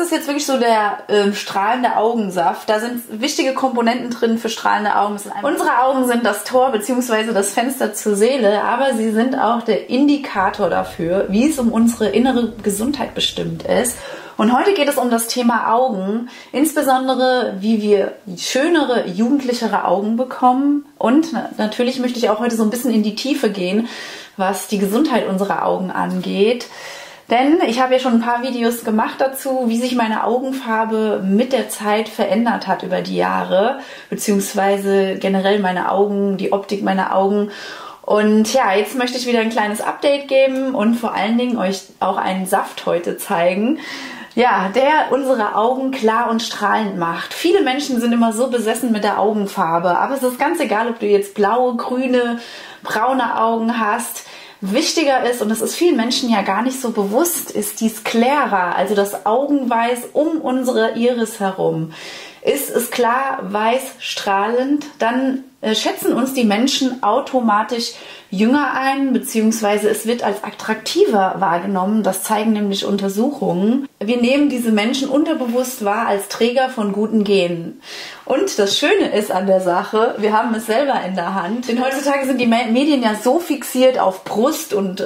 ist jetzt wirklich so der strahlende Augensaft. Da sind wichtige Komponenten drin für strahlende Augen. Unsere Augen sind das Tor bzw. das Fenster zur Seele, aber sie sind auch der Indikator dafür, wie es um unsere innere Gesundheit bestimmt ist. Und heute geht es um das Thema Augen, insbesondere wie wir schönere, jugendlichere Augen bekommen. Und natürlich möchte ich auch heute so ein bisschen in die Tiefe gehen, was die Gesundheit unserer Augen angeht. Denn ich habe ja schon ein paar Videos gemacht dazu, wie sich meine Augenfarbe mit der Zeit verändert hat über die Jahre, beziehungsweise generell meine Augen, die Optik meiner Augen. Und ja, jetzt möchte ich wieder ein kleines Update geben und vor allen Dingen euch auch einen Saft heute zeigen, ja, der unsere Augen klar und strahlend macht. Viele Menschen sind immer so besessen mit der Augenfarbe, aber es ist ganz egal, ob du jetzt blaue, grüne, braune Augen hast. Wichtiger ist, und das ist vielen Menschen ja gar nicht so bewusst, ist die Sclera, also das Augenweiß um unsere Iris herum. Ist es klar, weiß, strahlend, dann schätzen uns die Menschen automatisch jünger ein, beziehungsweise es wird als attraktiver wahrgenommen. Das zeigen nämlich Untersuchungen. Wir nehmen diese Menschen unterbewusst wahr als Träger von guten Genen. Und das Schöne ist an der Sache, wir haben es selber in der Hand. Denn heutzutage sind die Medien ja so fixiert auf Brust und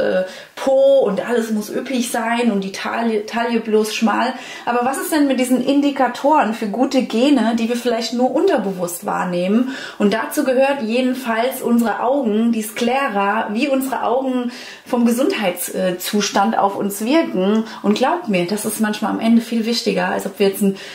Po und alles muss üppig sein und die Taille bloß schmal. Aber was ist denn mit diesen Indikatoren für gute Gene, die wir vielleicht nur unterbewusst wahrnehmen? Und dazu gehört jedenfalls unsere Augen, die Sclera, wie unsere Augen vom Gesundheitszustand auf uns wirken. Und glaubt mir, das ist manchmal am Ende viel wichtiger, als ob wir jetzt eine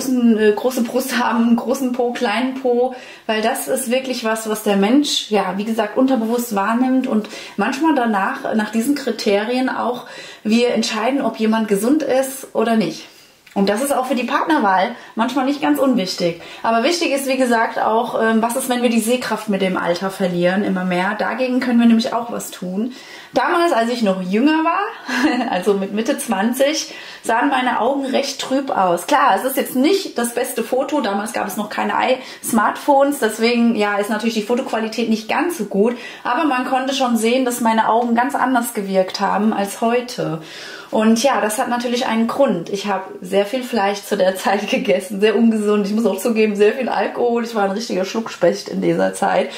große Brust haben, einen großen Po, kleinen Po, weil das ist wirklich was der Mensch, ja, wie gesagt, unterbewusst wahrnimmt und manchmal danach, nach diesen Kriterien auch, wir entscheiden, ob jemand gesund ist oder nicht. Und das ist auch für die Partnerwahl manchmal nicht ganz unwichtig. Aber wichtig ist, wie gesagt, auch, was ist, wenn wir die Sehkraft mit dem Alter verlieren, immer mehr. Dagegen können wir nämlich auch was tun. Damals, als ich noch jünger war, also mit Mitte 20, sahen meine Augen recht trüb aus. Klar, es ist jetzt nicht das beste Foto. Damals gab es noch keine Smartphones. Deswegen, ja, ist natürlich die Fotoqualität nicht ganz so gut. Aber man konnte schon sehen, dass meine Augen ganz anders gewirkt haben als heute. Und ja, das hat natürlich einen Grund. Ich habe sehr viel Fleisch zu der Zeit gegessen, sehr ungesund. Ich muss auch zugeben, sehr viel Alkohol. Ich war ein richtiger Schluckspecht in dieser Zeit.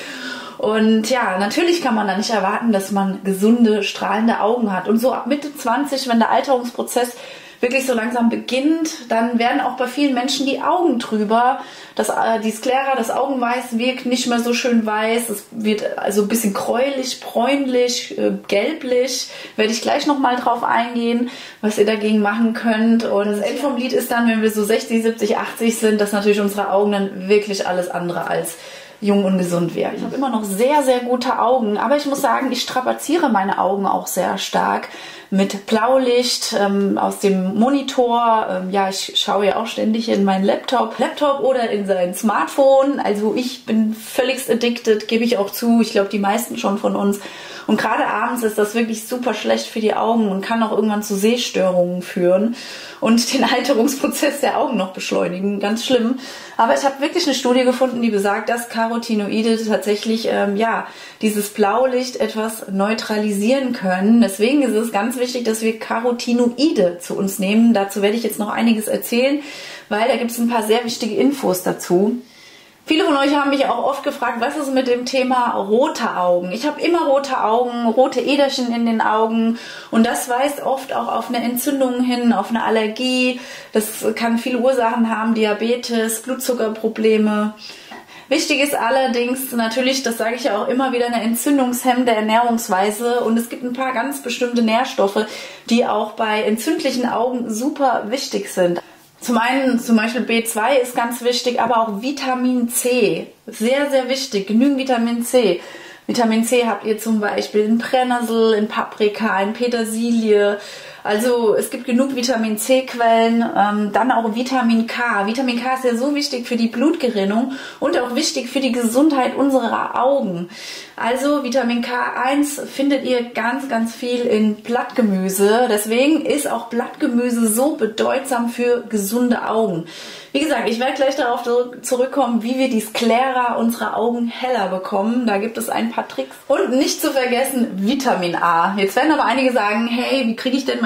Und ja, natürlich kann man da nicht erwarten, dass man gesunde, strahlende Augen hat. Und so ab Mitte 20, wenn der Alterungsprozess wirklich so langsam beginnt, dann werden auch bei vielen Menschen die Augen trüber. Die Sclera, das Augenweiß wirkt nicht mehr so schön weiß. Es wird also ein bisschen gräulich, bräunlich, gelblich. Werde ich gleich nochmal drauf eingehen, was ihr dagegen machen könnt. Und das Ende vom Lied ist dann, wenn wir so 60, 70, 80 sind, dass natürlich unsere Augen dann wirklich alles andere als jung und gesund werden. Ich habe immer noch sehr, sehr gute Augen, aber ich muss sagen, ich strapaziere meine Augen auch sehr stark mit Blaulicht aus dem Monitor. Ja, ich schaue ja auch ständig in meinen Laptop oder in sein Smartphone. Also ich bin völligst addicted, gebe ich auch zu. Ich glaube, die meisten schon von uns. Und gerade abends ist das wirklich super schlecht für die Augen und kann auch irgendwann zu Sehstörungen führen und den Alterungsprozess der Augen noch beschleunigen. Ganz schlimm. Aber ich habe wirklich eine Studie gefunden, die besagt, dass Carotinoide tatsächlich dieses Blaulicht etwas neutralisieren können. Deswegen ist es ganz wichtig, dass wir Carotinoide zu uns nehmen. Dazu werde ich jetzt noch einiges erzählen, weil da gibt es ein paar sehr wichtige Infos dazu. Viele von euch haben mich auch oft gefragt, was ist mit dem Thema rote Augen? Ich habe immer rote Augen, rote Äderchen in den Augen und das weist oft auch auf eine Entzündung hin, auf eine Allergie. Das kann viele Ursachen haben, Diabetes, Blutzuckerprobleme. Wichtig ist allerdings natürlich, das sage ich ja auch immer wieder, eine entzündungshemmende Ernährungsweise und es gibt ein paar ganz bestimmte Nährstoffe, die auch bei entzündlichen Augen super wichtig sind. Zum einen zum Beispiel B2 ist ganz wichtig, aber auch Vitamin C. Sehr, sehr wichtig. Genügend Vitamin C. Vitamin C habt ihr zum Beispiel in Brennnessel, in Paprika, in Petersilie. Also es gibt genug Vitamin C-Quellen, dann auch Vitamin K. Vitamin K ist ja so wichtig für die Blutgerinnung und auch wichtig für die Gesundheit unserer Augen. Also Vitamin K1 findet ihr ganz, ganz viel in Blattgemüse. Deswegen ist auch Blattgemüse so bedeutsam für gesunde Augen. Wie gesagt, ich werde gleich darauf zurückkommen, wie wir die Sclera unserer Augen heller bekommen. Da gibt es ein paar Tricks. Und nicht zu vergessen Vitamin A. Jetzt werden aber einige sagen, hey, wie kriege ich denn mein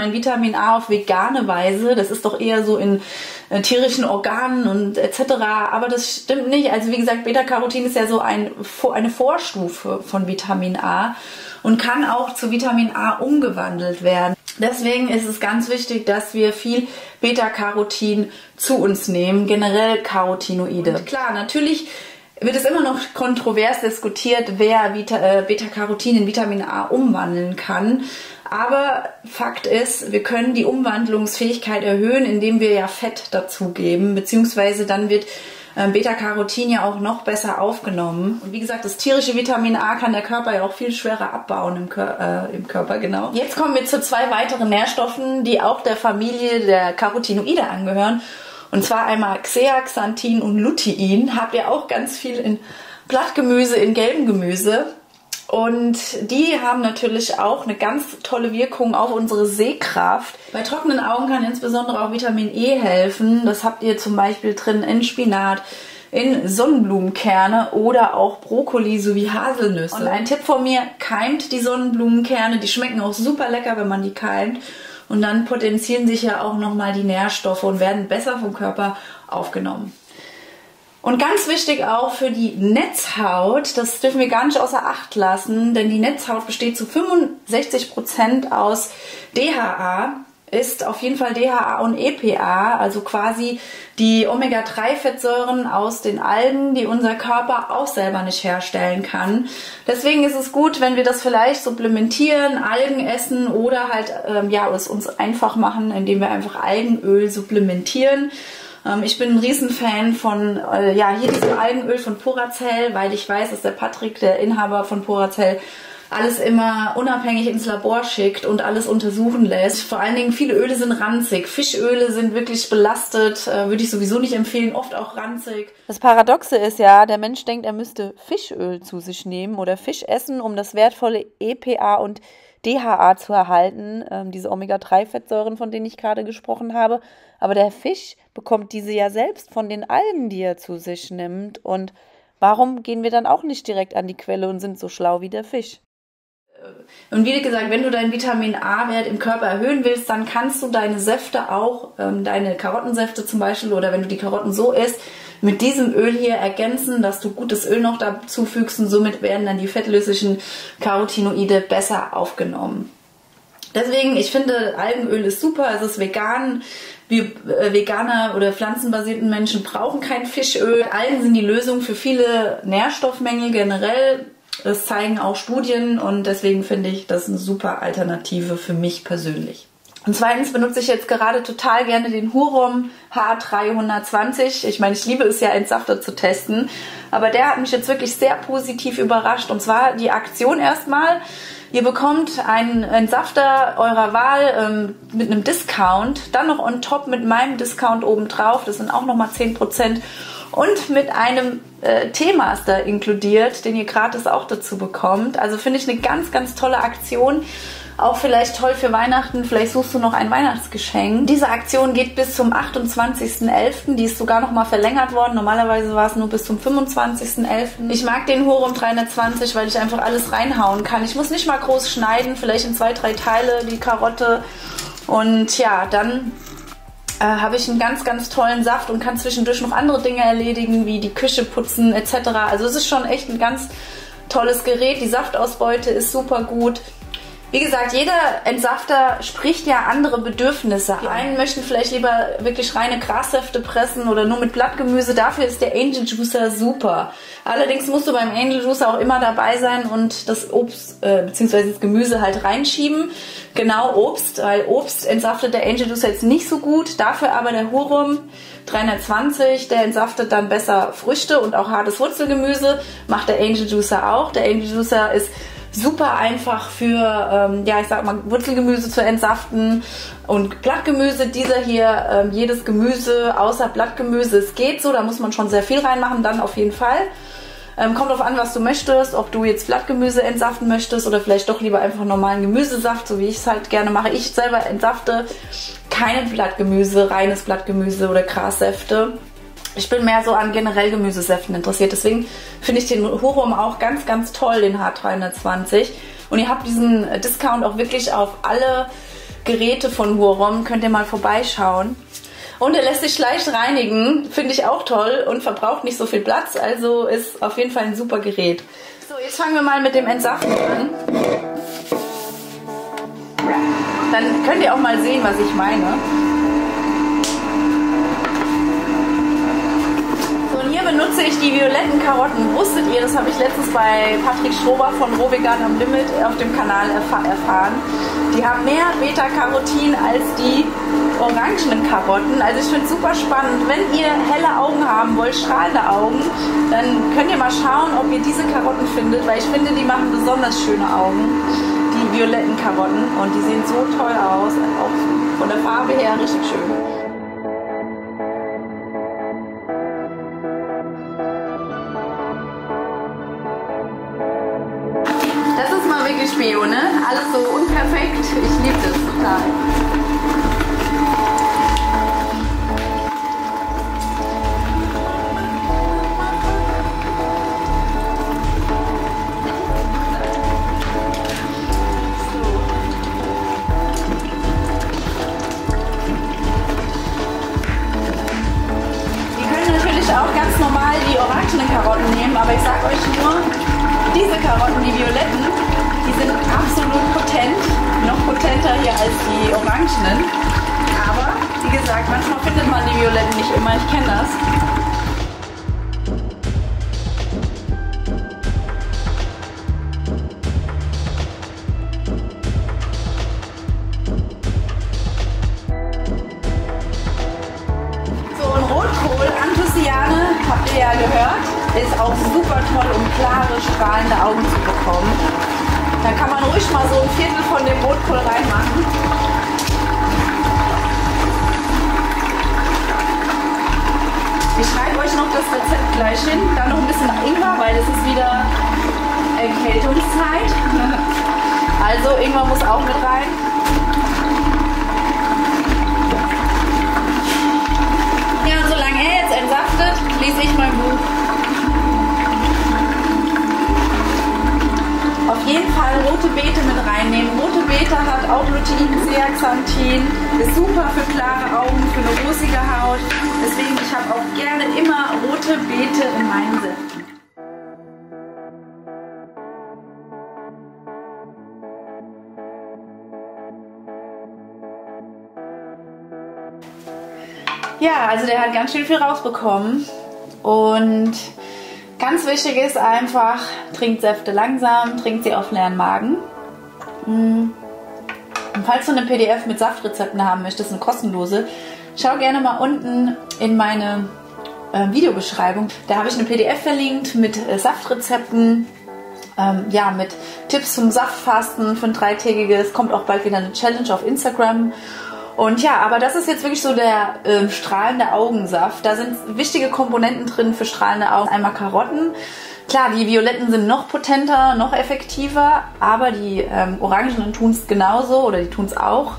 mein Vitamin A auf vegane Weise. Das ist doch eher so in tierischen Organen und etc. Aber das stimmt nicht. Also wie gesagt, Beta-Carotin ist ja so eine Vorstufe von Vitamin A und kann auch zu Vitamin A umgewandelt werden. Deswegen ist es ganz wichtig, dass wir viel Beta-Carotin zu uns nehmen, generell Carotinoide. Und klar, natürlich wird es immer noch kontrovers diskutiert, wer Beta-Carotin in Vitamin A umwandeln kann. Aber Fakt ist, wir können die Umwandlungsfähigkeit erhöhen, indem wir ja Fett dazugeben, beziehungsweise dann wird Beta-Carotin ja auch noch besser aufgenommen. Und wie gesagt, das tierische Vitamin A kann der Körper ja auch viel schwerer abbauen im Körper, genau. Jetzt kommen wir zu 2 weiteren Nährstoffen, die auch der Familie der Carotinoide angehören. Und zwar einmal Zeaxanthin und Lutein. Habt ihr auch ganz viel in Blattgemüse, in gelbem Gemüse. Und die haben natürlich auch eine ganz tolle Wirkung auf unsere Sehkraft. Bei trockenen Augen kann insbesondere auch Vitamin E helfen. Das habt ihr zum Beispiel drin in Spinat, in Sonnenblumenkerne oder auch Brokkoli sowie Haselnüsse. Und ein Tipp von mir, keimt die Sonnenblumenkerne. Die schmecken auch super lecker, wenn man die keimt. Und dann potenzieren sich ja auch nochmal die Nährstoffe und werden besser vom Körper aufgenommen. Und ganz wichtig auch für die Netzhaut, das dürfen wir gar nicht außer Acht lassen, denn die Netzhaut besteht zu 65% aus DHA, ist auf jeden Fall DHA und EPA, also quasi die Omega-3-Fettsäuren aus den Algen, die unser Körper auch selber nicht herstellen kann. Deswegen ist es gut, wenn wir das vielleicht supplementieren, Algen essen oder halt es uns einfach machen, indem wir einfach Algenöl supplementieren. Ich bin ein Riesenfan von hier diesem Algenöl von Poracell, weil ich weiß, dass der Patrick, der Inhaber von Poracell, alles immer unabhängig ins Labor schickt und alles untersuchen lässt. Vor allen Dingen, viele Öle sind ranzig. Fischöle sind wirklich belastet, würde ich sowieso nicht empfehlen, oft auch ranzig. Das Paradoxe ist ja, der Mensch denkt, er müsste Fischöl zu sich nehmen oder Fisch essen, um das wertvolle EPA und DHA zu erhalten, diese Omega-3-Fettsäuren, von denen ich gerade gesprochen habe. Aber der Fisch bekommt diese ja selbst von den Algen, die er zu sich nimmt. Und warum gehen wir dann auch nicht direkt an die Quelle und sind so schlau wie der Fisch? Und wie gesagt, wenn du deinen Vitamin A-Wert im Körper erhöhen willst, dann kannst du deine Säfte auch, deine Karottensäfte zum Beispiel, oder wenn du die Karotten so isst, mit diesem Öl hier ergänzen, dass du gutes Öl noch dazu fügst und somit werden dann die fettlöslichen Carotinoide besser aufgenommen. Deswegen, ich finde, Algenöl ist super, es ist vegan. Wir Veganer oder pflanzenbasierten Menschen brauchen kein Fischöl. Algen sind die Lösung für viele Nährstoffmängel generell. Das zeigen auch Studien und deswegen finde ich das eine super Alternative für mich persönlich. Und zweitens benutze ich jetzt gerade total gerne den Hurom H320. Ich meine, ich liebe es ja, Entsafter zu testen, aber der hat mich jetzt wirklich sehr positiv überrascht. Und zwar die Aktion erstmal. Ihr bekommt einen Entsafter eurer Wahl mit einem Discount, dann noch on top mit meinem Discount obendrauf, das sind auch nochmal 10%, und mit einem Teemaster inkludiert, den ihr gratis auch dazu bekommt. Also finde ich eine ganz, ganz tolle Aktion. Auch vielleicht toll für Weihnachten, vielleicht suchst du noch ein Weihnachtsgeschenk. Diese Aktion geht bis zum 28.11., die ist sogar noch mal verlängert worden. Normalerweise war es nur bis zum 25.11. Ich mag den Hurom 320, weil ich einfach alles reinhauen kann. Ich muss nicht mal groß schneiden, vielleicht in 2, 3 Teile die Karotte. Und ja, dann habe ich einen ganz, ganz tollen Saft und kann zwischendurch noch andere Dinge erledigen, wie die Küche putzen etc. Also es ist schon echt ein ganz tolles Gerät. Die Saftausbeute ist super gut. Wie gesagt, jeder Entsafter spricht ja andere Bedürfnisse an. Die einen möchten vielleicht lieber wirklich reine Grassäfte pressen oder nur mit Blattgemüse. Dafür ist der Angel Juicer super. Allerdings musst du beim Angel Juicer auch immer dabei sein und das Obst bzw. das Gemüse halt reinschieben. Genau, Obst, weil Obst entsaftet der Angel Juicer jetzt nicht so gut. Dafür aber der Hurom 320, der entsaftet dann besser Früchte und auch hartes Wurzelgemüse. Macht der Angel Juicer auch. Der Angel Juicer ist super einfach für, Wurzelgemüse zu entsaften und Blattgemüse. Dieser hier, jedes Gemüse außer Blattgemüse, es geht so, da muss man schon sehr viel reinmachen, dann auf jeden Fall. Kommt drauf an, was du möchtest, ob du jetzt Blattgemüse entsaften möchtest oder vielleicht doch lieber einfach normalen Gemüsesaft, so wie ich es halt gerne mache. Ich selber entsafte keine Blattgemüse, reines Blattgemüse oder Grassäfte. Ich bin mehr so an generell Gemüsesäften interessiert, deswegen finde ich den Hurom auch ganz, ganz toll, den H320. Und ihr habt diesen Discount auch wirklich auf alle Geräte von Hurom, könnt ihr mal vorbeischauen. Und er lässt sich leicht reinigen, finde ich auch toll und verbraucht nicht so viel Platz, also ist auf jeden Fall ein super Gerät. So, jetzt fangen wir mal mit dem Entsaften an. Dann könnt ihr auch mal sehen, was ich meine. So, und hier benutze ich die violetten Karotten. Wusstet ihr, das habe ich letztens bei Patrick Schrober von Rohvegan am Limit auf dem Kanal erfahren. Die haben mehr Beta-Carotin als die orangenen Karotten. Also ich finde es super spannend. Wenn ihr helle Augen haben wollt, strahlende Augen, dann könnt ihr mal schauen, ob ihr diese Karotten findet, weil ich finde, die machen besonders schöne Augen. Die violetten Karotten, und die sehen so toll aus, auch von der Farbe her richtig schön. Das ist mal wirklich Bio, ne? Alles so unperfekt. Ich liebe das total. Auch ganz normal die orangenen Karotten nehmen, aber ich sage euch nur, diese Karotten, die violetten, die sind absolut potent, noch potenter hier als die orangenen. Aber wie gesagt, manchmal findet man die violetten nicht immer, ich kenne das. Habt ihr ja gehört, ist auch super toll, um klare, strahlende Augen zu bekommen. Da kann man ruhig mal so ein Viertel von dem Rotkohl reinmachen. Ich schreibe euch noch das Rezept gleich hin, dann noch ein bisschen Ingwer, weil es ist wieder Erkältungszeit. Also Ingwer muss auch mit rein. Ja, und solange er jetzt entsaftet, lese ich mein Buch. Auf jeden Fall rote Beete mit reinnehmen. Rote Beete hat auch Lutein, Zeaxanthin, ist super für klare Augen, für eine rosige Haut. Deswegen, ich habe auch gerne immer rote Beete in meinen Säften. Ja, also der hat ganz schön viel rausbekommen und ganz wichtig ist einfach, trinkt Säfte langsam, trinkt sie auf leeren Magen. Und falls du eine PDF mit Saftrezepten haben möchtest, eine kostenlose, schau gerne mal unten in meine Videobeschreibung. Da habe ich eine PDF verlinkt mit Saftrezepten, ja, mit Tipps zum Saftfasten für ein 3-tägiges. Kommt auch bald wieder eine Challenge auf Instagram. Und ja, aber das ist jetzt wirklich so der strahlende Augensaft. Da sind wichtige Komponenten drin für strahlende Augen. Einmal Karotten. Klar, die violetten sind noch potenter, noch effektiver, aber die orangenen tun es genauso oder die tun es auch.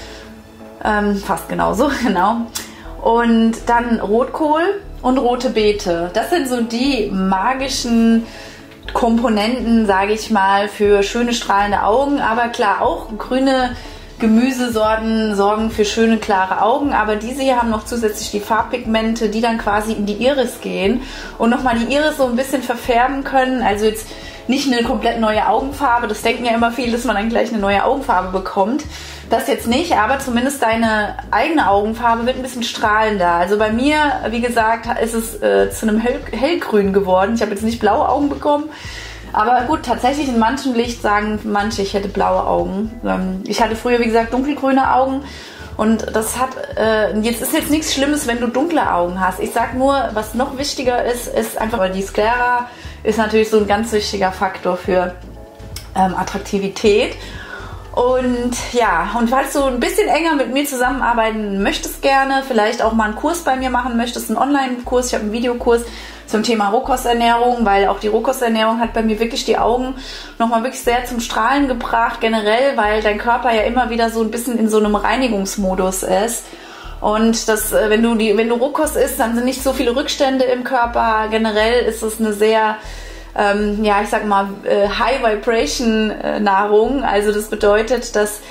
Fast genauso, genau. Und dann Rotkohl und rote Beete. Das sind so die magischen Komponenten, sage ich mal, für schöne strahlende Augen. Aber klar, auch grüne Gemüsesorten sorgen für schöne, klare Augen, aber diese hier haben noch zusätzlich die Farbpigmente, die dann quasi in die Iris gehen und nochmal die Iris so ein bisschen verfärben können. Also jetzt nicht eine komplett neue Augenfarbe, das denken ja immer viele, dass man dann gleich eine neue Augenfarbe bekommt. Das jetzt nicht, aber zumindest deine eigene Augenfarbe wird ein bisschen strahlender. Also bei mir, wie gesagt, ist es zu einem hellgrün geworden. Ich habe jetzt nicht blaue Augen bekommen. Aber gut, tatsächlich in manchem Licht sagen manche, ich hätte blaue Augen. Ich hatte früher, wie gesagt, dunkelgrüne Augen. Und das hat, jetzt ist jetzt nichts Schlimmes, wenn du dunkle Augen hast. Ich sag nur, was noch wichtiger ist einfach, weil die Sclera ist natürlich so ein ganz wichtiger Faktor für Attraktivität. Und ja, und falls du ein bisschen enger mit mir zusammenarbeiten möchtest gerne, vielleicht auch mal einen Kurs bei mir machen möchtest, einen Online-Kurs, ich habe einen Videokurs zum Thema Rohkosternährung, weil auch die Rohkosternährung hat bei mir wirklich die Augen nochmal wirklich sehr zum Strahlen gebracht, generell, weil dein Körper ja immer wieder so ein bisschen in so einem Reinigungsmodus ist. Und das, wenn du Rohkost isst, dann sind nicht so viele Rückstände im Körper. Generell ist es eine sehr, ja, ich sag mal, High Vibration Nahrung. Also das bedeutet, dass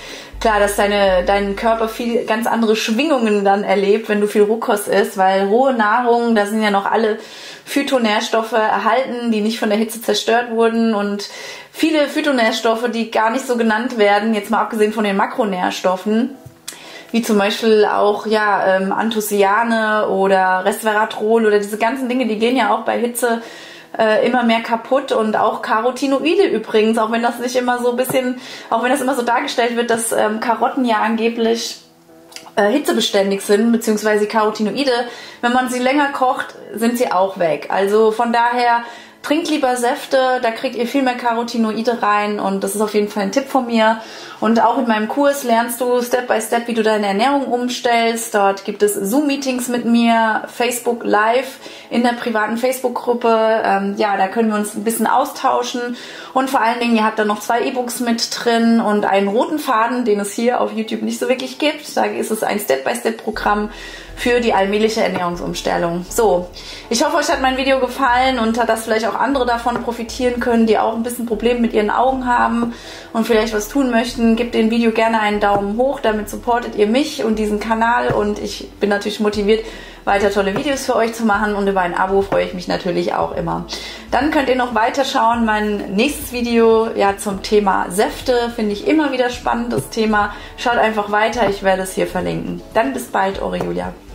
klar, dass dein Körper viel ganz andere Schwingungen dann erlebt, wenn du viel Rohkost isst, weil rohe Nahrung, da sind ja noch alle Phytonährstoffe erhalten, die nicht von der Hitze zerstört wurden und viele Phytonährstoffe, die gar nicht so genannt werden, jetzt mal abgesehen von den Makronährstoffen, wie zum Beispiel auch Anthocyane oder Resveratrol oder diese ganzen Dinge, die gehen ja auch bei Hitze immer mehr kaputt und auch Carotinoide übrigens, auch wenn das nicht immer so immer so dargestellt wird, dass Karotten ja angeblich hitzebeständig sind, beziehungsweise Carotinoide, wenn man sie länger kocht, sind sie auch weg. Also von daher trinkt lieber Säfte, da kriegt ihr viel mehr Carotinoide rein und das ist auf jeden Fall ein Tipp von mir. Und auch in meinem Kurs lernst du Step by Step, wie du deine Ernährung umstellst. Dort gibt es Zoom-Meetings mit mir, Facebook Live in der privaten Facebook-Gruppe. Da können wir uns ein bisschen austauschen. Und vor allen Dingen, ihr habt da noch 2 E-Books mit drin und einen roten Faden, den es hier auf YouTube nicht so wirklich gibt. Da ist es ein Step-by-Step-Programm für die allmähliche Ernährungsumstellung. So, ich hoffe, euch hat mein Video gefallen und dass vielleicht auch andere davon profitieren können, die auch ein bisschen Probleme mit ihren Augen haben und vielleicht was tun möchten. Gebt dem Video gerne einen Daumen hoch, damit supportet ihr mich und diesen Kanal und ich bin natürlich motiviert, weiter tolle Videos für euch zu machen und über ein Abo freue ich mich natürlich auch immer. Dann könnt ihr noch weiter schauen, mein nächstes Video zum Thema Säfte, finde ich immer wieder spannend, das Thema. Schaut einfach weiter, ich werde es hier verlinken. Dann bis bald, eure Julia.